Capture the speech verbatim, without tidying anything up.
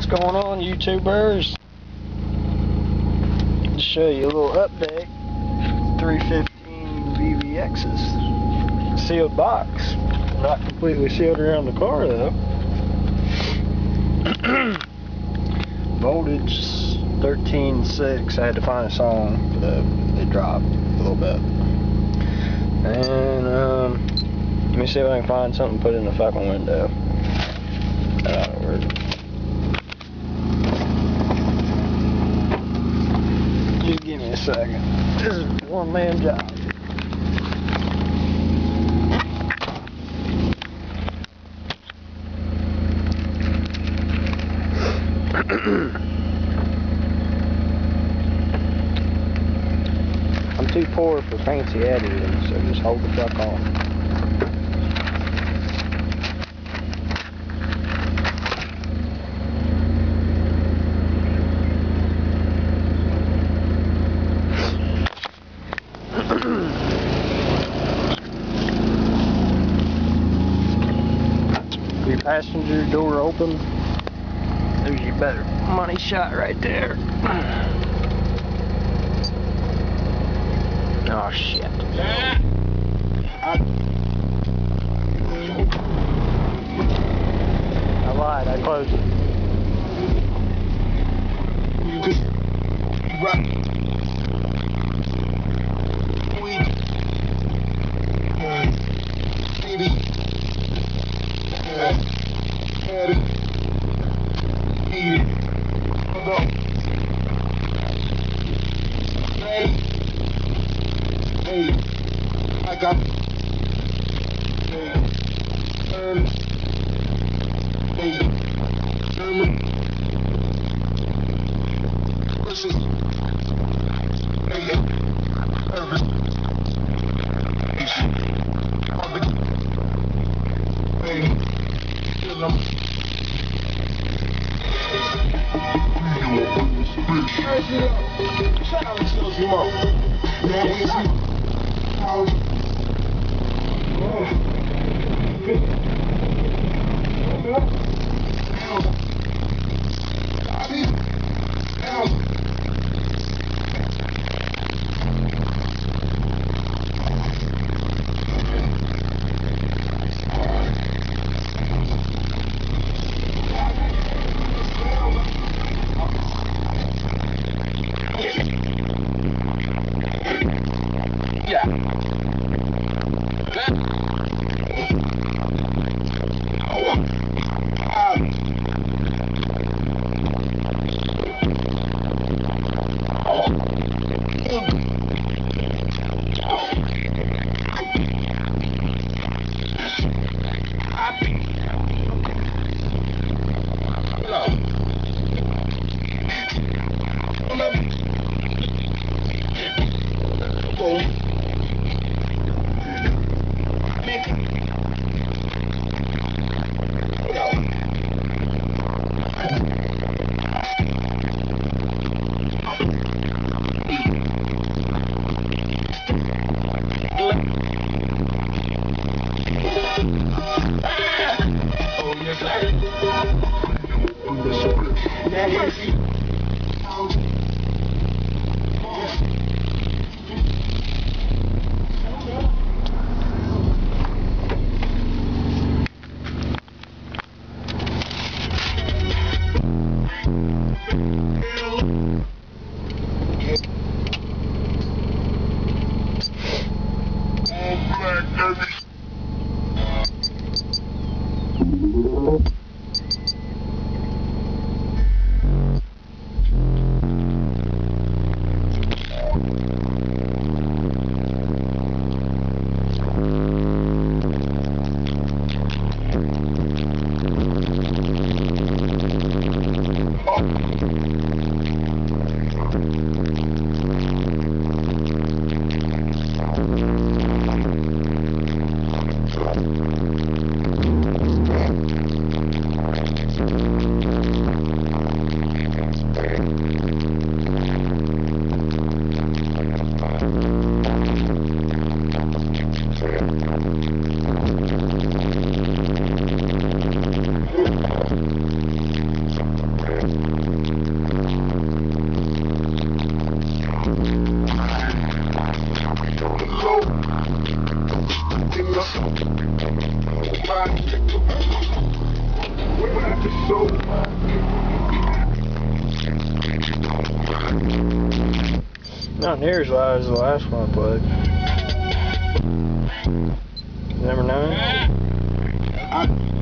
What's going on, YouTubers? To show you a little update. three fifteen V V X's. Sealed box. Not completely sealed around the car though. Voltage thirteen six. I had to find a song, but it dropped a little bit. And um, let me see if I can find something to put in the fucking window. That ought to work. Just give me a second. This is a one-man job. I'm too poor for fancy editing, so just hold the fuck on. Your passenger door open. There's your better money shot right there. Oh shit. I lied, I closed it. Hey, I got. Hey, turn. Hey, German. Pussy. Hey, nervous. Hey, kill him. Shut up and slow you up. Now easy. Not near as loud as the last one I played. Number nine. I